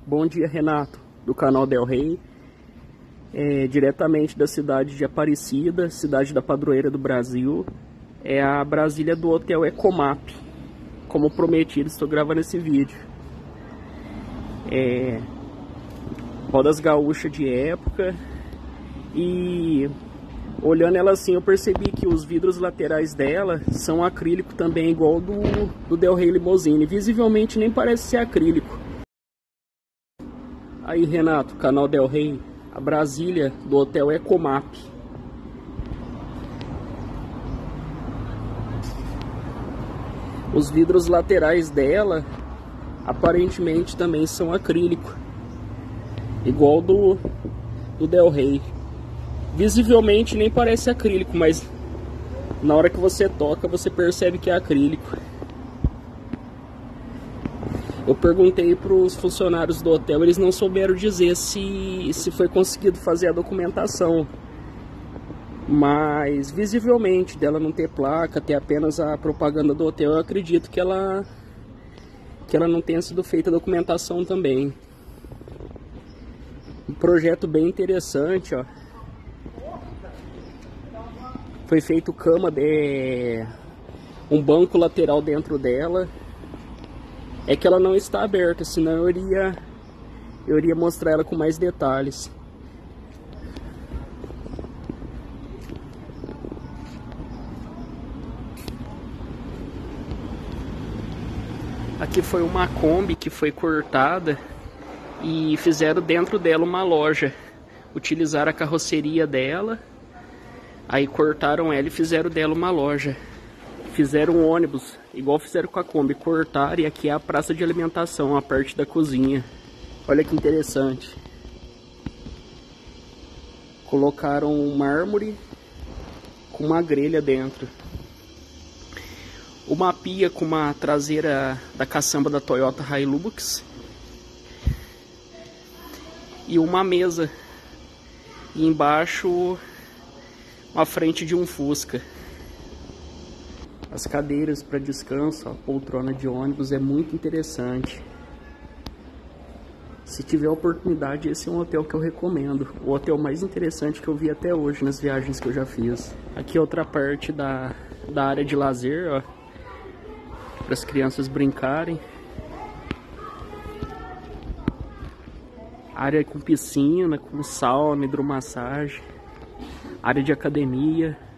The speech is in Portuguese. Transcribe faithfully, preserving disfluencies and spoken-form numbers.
Bom dia, Renato, do canal Del Rey, é, diretamente da cidade de Aparecida, cidade da padroeira do Brasil. É a Brasília do Hotel Ecomap. Como prometido, estou gravando esse vídeo. É, rodas gaúchas de época. E olhando ela assim, eu percebi que os vidros laterais dela são acrílico também, igual do, do Del Rey Limousine. Visivelmente nem parece ser acrílico. Aí, Renato, canal Del Rey, a Brasília do Hotel Ecomap. Os vidros laterais dela aparentemente também são acrílico, igual do, do Del Rey. Visivelmente nem parece acrílico, mas na hora que você toca você percebe que é acrílico. Eu perguntei para os funcionários do hotel, eles não souberam dizer se, se foi conseguido fazer a documentação. Mas visivelmente, dela não ter placa, ter apenas a propaganda do hotel, eu acredito que ela, que ela não tenha sido feita a documentação também. Um projeto bem interessante, ó. Foi feito cama, de um banco lateral dentro dela. É que ela não está aberta, senão eu iria, eu iria mostrar ela com mais detalhes. Aqui foi uma Kombi que foi cortada e fizeram dentro dela uma loja. Utilizaram a carroceria dela, aí cortaram ela e fizeram dela uma loja. Fizeram um ônibus, igual fizeram com a Kombi, cortaram, e aqui é a praça de alimentação, a parte da cozinha. Olha que interessante. Colocaram um mármore com uma grelha dentro. Uma pia com uma traseira da caçamba da Toyota Hilux. E uma mesa. E embaixo, uma frente de um Fusca. As cadeiras para descanso, a poltrona de ônibus, é muito interessante. Se tiver oportunidade, esse é um hotel que eu recomendo. O hotel mais interessante que eu vi até hoje nas viagens que eu já fiz. Aqui é outra parte da, da área de lazer, ó, para as crianças brincarem. Área com piscina, com sauna, hidromassagem. Área de academia.